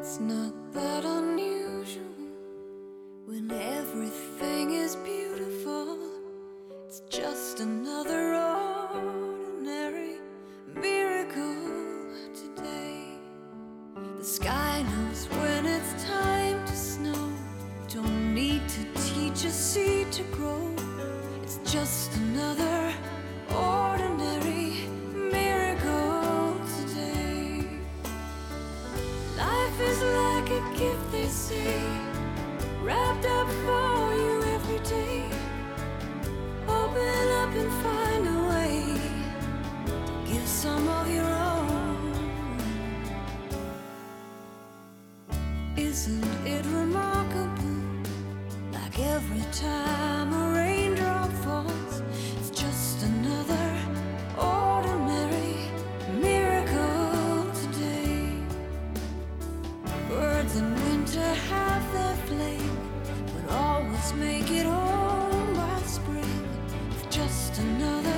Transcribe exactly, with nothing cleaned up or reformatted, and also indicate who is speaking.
Speaker 1: It's not that unusual when everything is beautiful. It's just another ordinary miracle today. The sky knows when it's time to snow. Don't need to teach a seed to grow. It's just another ordinary miracle today. Life is like a gift, they say, wrapped up for you every day. Open up and find a way to give some of your own. Isn't it remarkable? Like every time a raindrop falls, it's just another ordinary miracle today. Birds in winter have their flame, but always make it home by spring. It's just another